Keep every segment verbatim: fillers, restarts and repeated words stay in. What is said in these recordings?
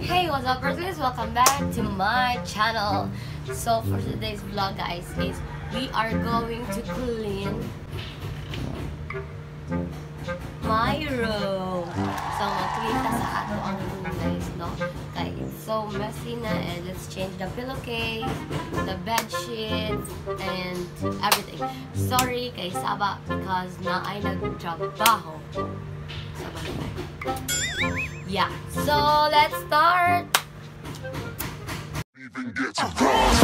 Hey, what's up, guys? Welcome back to my channel. So for today's vlog, guys, is we are going to clean my room. So mag-clean ta sa ato ang room, guys, no? Okay, it's so messy na, and let's change the pillowcase, the bed sheets, and everything. Sorry kay Saba because na ay nagtrabaho. Saba na tayo. Yeah, so let's start. Even get to cross.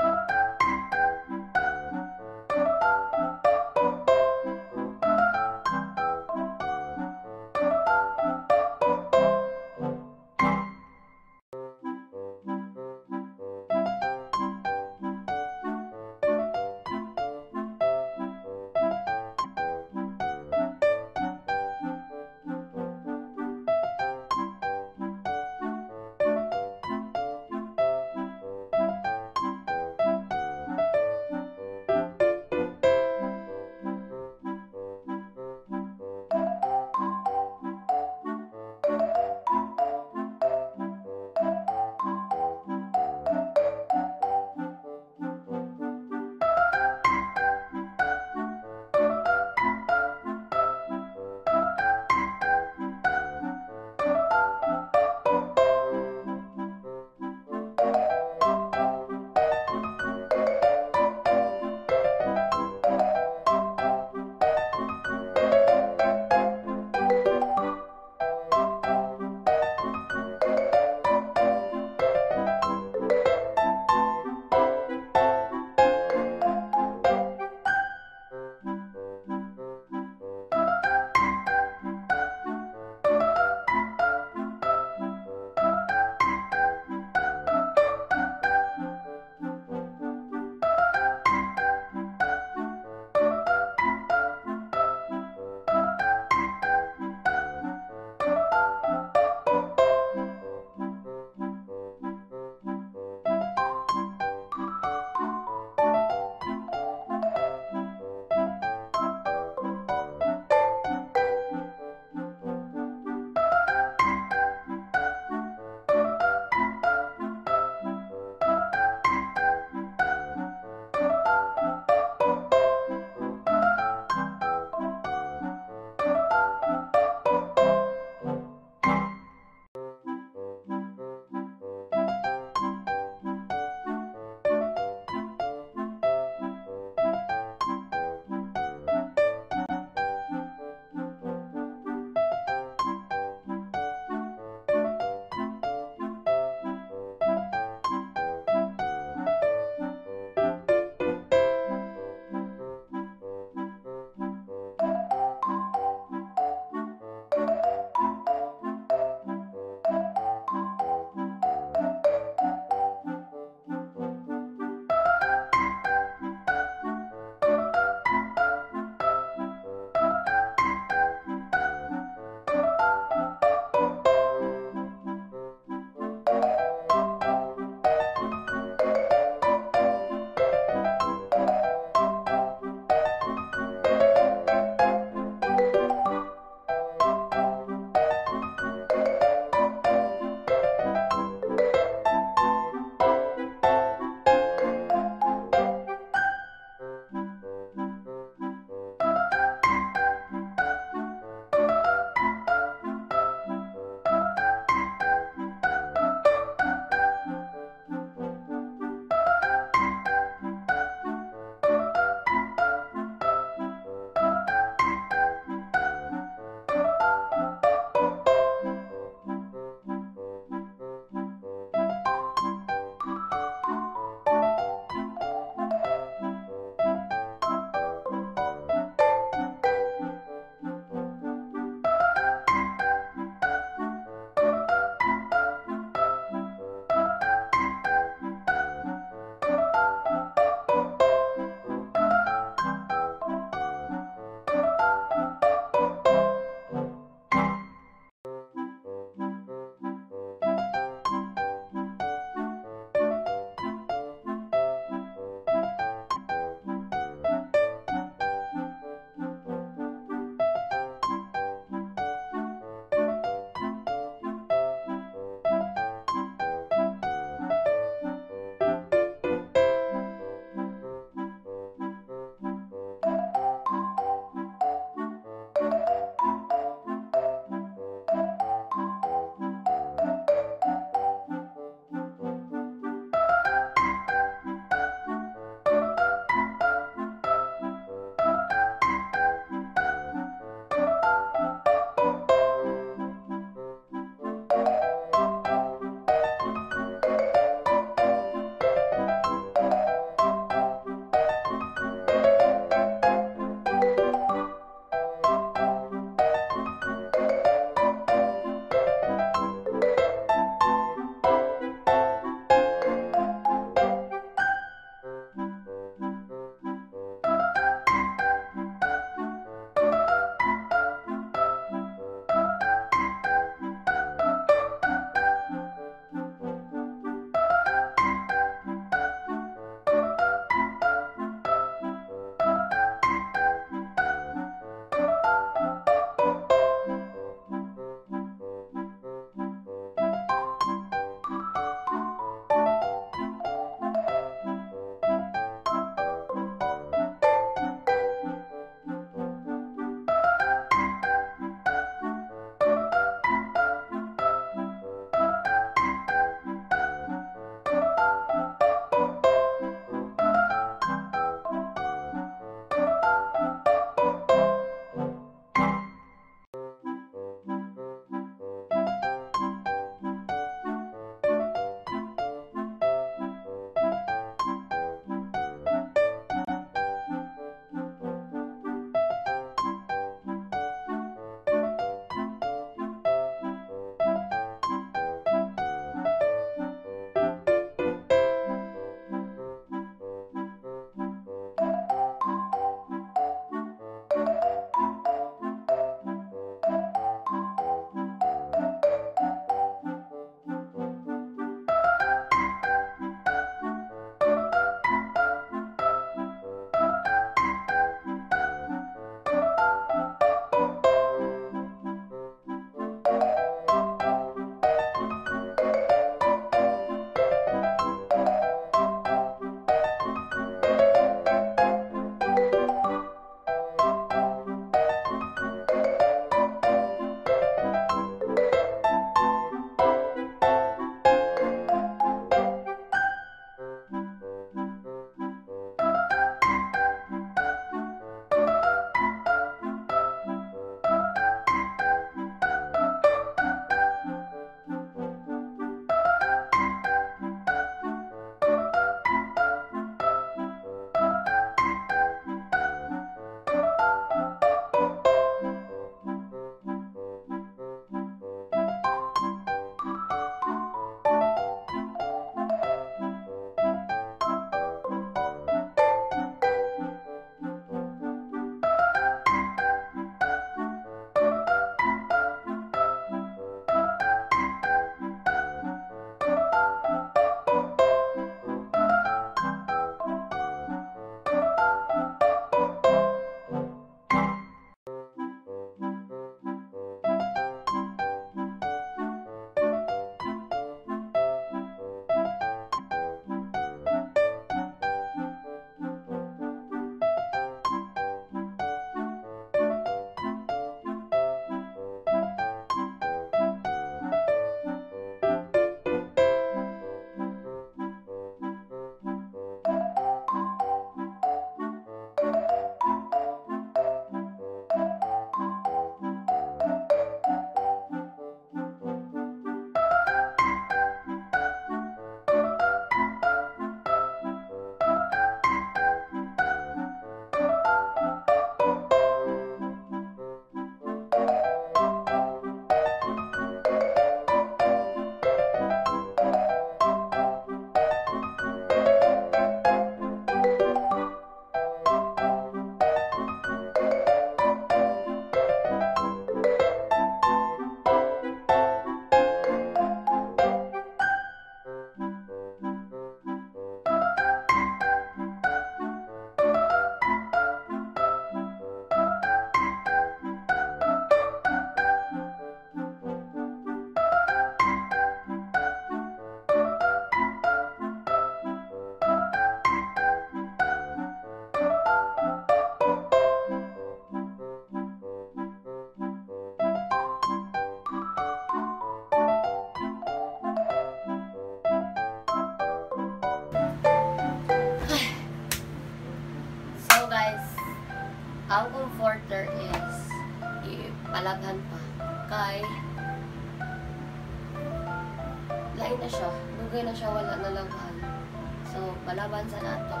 na siya. Lugay na siya, wala na lang kan. So, palaban sa nato.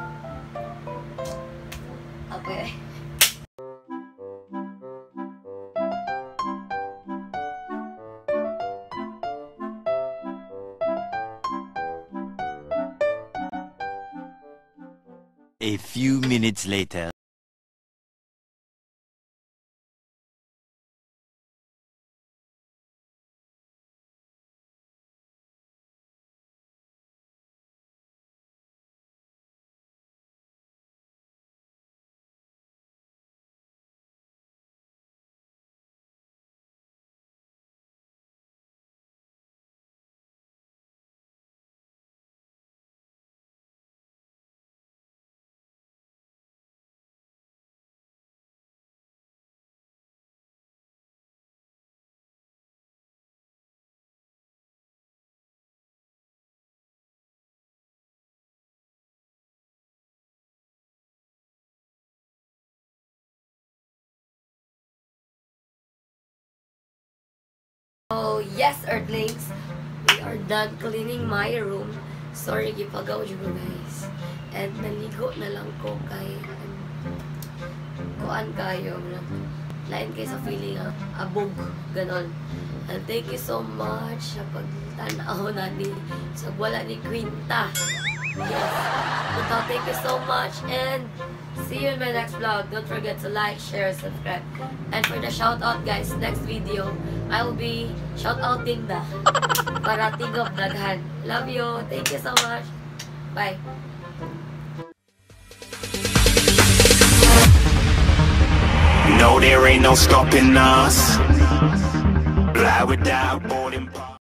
Okay. A few minutes later. Oh, yes, Earthlings. We are done cleaning my room. Sorry, gipagaw dyan ko, guys. And naligo na lang ko kay um, kuan kayo. Lain kayo sa feeling ha, abog, ganon. And thank you so much sa pagtanaw na ni sa wala ni Quinta. Yes. So, thank you so much and see you in my next vlog. Don't forget to like, share, subscribe. And for the shout out, guys, next video, I will be shout outing na para tigop daghan. Love you. Thank you so much. Bye. No, there ain't no stopping us. Fly without boarding.